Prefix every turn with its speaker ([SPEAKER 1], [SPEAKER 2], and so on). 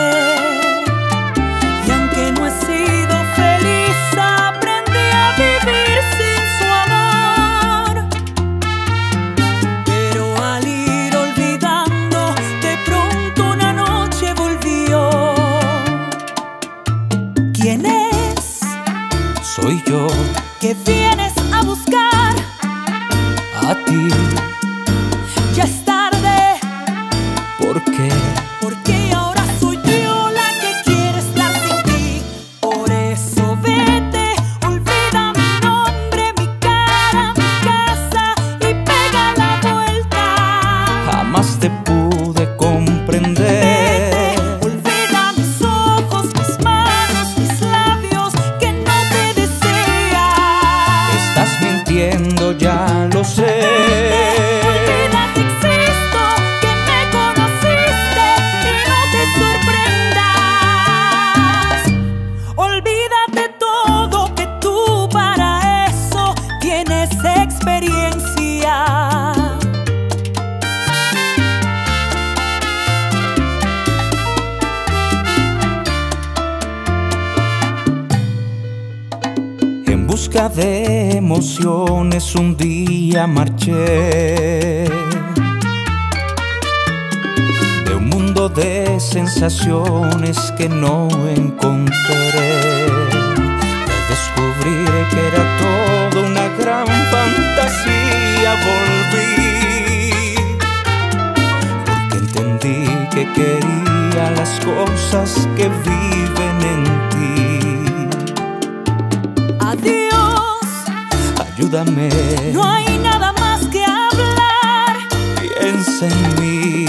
[SPEAKER 1] Y aunque no he sido feliz, aprendí a vivir sin su amor. Pero al ir olvidando, de pronto una noche volvió. ¿Quién es?
[SPEAKER 2] Soy yo,
[SPEAKER 1] Que vienes a buscar
[SPEAKER 2] a ti.
[SPEAKER 1] Ya es tarde,
[SPEAKER 2] ¿Por qué?
[SPEAKER 1] porque ahora soy yo la que quiere estar sin ti. Por eso vete, olvida mi nombre, mi cara, mi casa y pega la vuelta.
[SPEAKER 2] Jamás te pude comprender.
[SPEAKER 1] Olvida mis ojos, mis manos, mis labios que no te desean.
[SPEAKER 2] Estás mintiendo, ya lo sé.
[SPEAKER 1] Olvida que existo, que me conociste y no te sorprendas. Olvídate todo, que tú para eso tienes experiencia.
[SPEAKER 2] En busca de emociones un día marché de un mundo de sensaciones que no encontré. Al descubrir que era todo una gran fantasía, volví porque entendí que quería las cosas que viven en ti.
[SPEAKER 1] Adiós,
[SPEAKER 2] Ayúdame,
[SPEAKER 1] no hay nada más que hablar.
[SPEAKER 2] piensa en mí.